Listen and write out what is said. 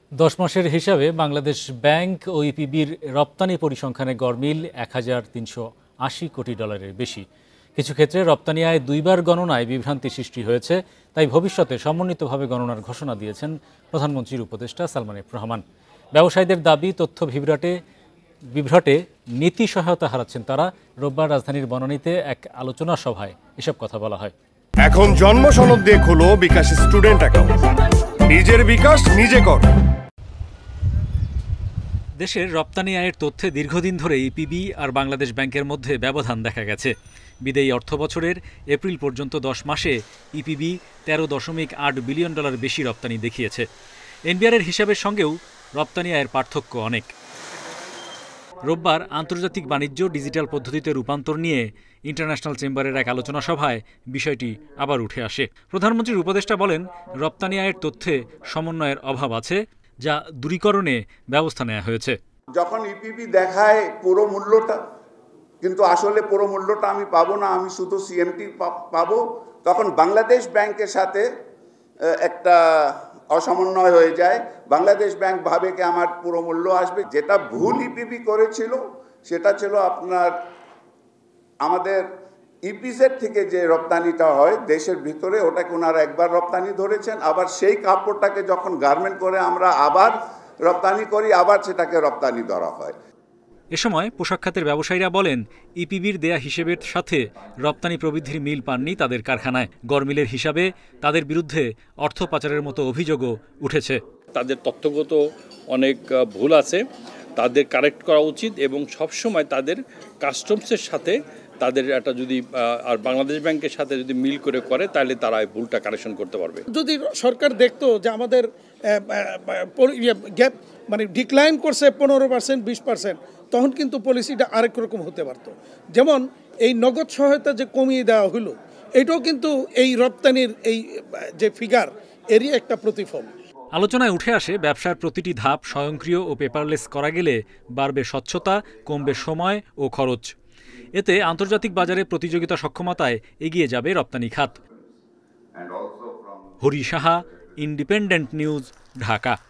10 মাসের হিসাবে বাংলাদেশ ব্যাংক ও ইপিবির রপ্তানি পরিসংখ্যানে গড়মিল $1,380 কোটি বেশি। কিছু ক্ষেত্রে রপ্তানি আয় দুইবার গণনায় বিভ্রান্তি সৃষ্টি হয়েছে, তাই ভবিষ্যতে সমন্বিতভাবে গণনার ঘোষণা দিয়েছেন প্রধানমন্ত্রীর উপদেষ্টা সালমান এফ রহমান। ব্যবসায়ীদের দাবি, তথ্য বিভ্রাটে নীতি সহায়তা হারাচ্ছেন তারা। রোববার রাজধানীর বনানীতে এক আলোচনা সভায় এসব কথা বলা হয়। এখন জন্ম সনদ দিয়ে খোলো বিকাশ স্টুডেন্ট অ্যাকাউন্ট, নিজের বিকাশ নিজে কর। দেশের রপ্তানি আয়ের তথ্যে দীর্ঘদিন ধরে ইপিবি আর বাংলাদেশ ব্যাংকের মধ্যে ব্যবধান দেখা গেছে। বিদেয়ী অর্থবছরের এপ্রিল পর্যন্ত 10 মাসে ইপিবি $13.8 বিলিয়ন বেশি রপ্তানি দেখিয়েছে। এনবিআরের হিসাবের সঙ্গেও রপ্তানি আয়ের পার্থক্য অনেক। রোববার আন্তর্জাতিক বাণিজ্য ডিজিটাল পদ্ধতিতে রূপান্তর নিয়ে ইন্টারন্যাশনাল চেম্বারের এক আলোচনা সভায় বিষয়টি আবার উঠে আসে। প্রধানমন্ত্রীর উপদেষ্টা বলেন, রপ্তানি আয়ের তথ্যে সমন্বয়ের অভাব আছে, যা দূরীকরণে ব্যবস্থা নেওয়া হয়েছে। যখন ইপিবি দেখায় পুরো মূল্যটা, কিন্তু আসলে পুরো মূল্যটা আমি পাবো না, আমি শুধু সিএমটি পাবো, তখন বাংলাদেশ ব্যাংকের সাথে একটা অসমন্বয় হয়ে যায়। বাংলাদেশ ব্যাংক ভাবে কি আমার পুরো মূল্য আসবে। যেটা ভুল ইপিবি করেছিল সেটা ছিল আপনার আমাদের ইপিজেড থেকে যে রপ্তানিটা হয় দেশের ভিতরে, ওটাকে ওনারা একবার রপ্তানি ধরেছেন, আবার সেই কাপড়টাকে যখন গার্মেন্ট করে আমরা আবার রপ্তানি করি, আবার সেটাকে রপ্তানি ধরা হয়। এ সময় পোশাক খাতের ব্যবসায়ীরা বলেন, ইপিবির দেয়া হিসেবের সাথে রপ্তানি প্রবৃদ্ধির মিল পাননি তাদের কারখানায়। গড়মিলের হিসাবে তাদের বিরুদ্ধে অর্থ পাচারের মতো অভিযোগও উঠেছে। তাদের তথ্যগত অনেক ভুল আছে, তাদের কারেক্ট করা উচিত এবং সবসময় তাদের কাস্টমসের সাথে তাদের একটা যদি আর বাংলাদেশ ব্যাংকের সাথে যদি মিল করে তাহলে তারা এই ভুলটা কারেকশন করতে পারবে। যদি সরকার দেখতো যে আমাদের গ্যাপ মানে ডিক্লাইন করছে 15%, 20%, তখন কিন্তু পলিসিটা আরেক রকম হতে পারত। যেমন এই নগদ সহায়তা যে কমিয়ে দেওয়া হলো, এটাও কিন্তু এই রপ্তানির এই যে ফিগার, এরই একটা প্রতিফল। আলোচনায় উঠে আসে, ব্যবসার প্রতিটি ধাপ স্বয়ংক্রিয় ও পেপারলেস করা গেলে বাড়বে স্বচ্ছতা, কমবে সময় ও খরচ। এতে আন্তর্জাতিক বাজারে প্রতিযোগিতা সক্ষমতায় এগিয়ে যাবে রপ্তানি খাত। Hari Saha, Independent News, Dhaka.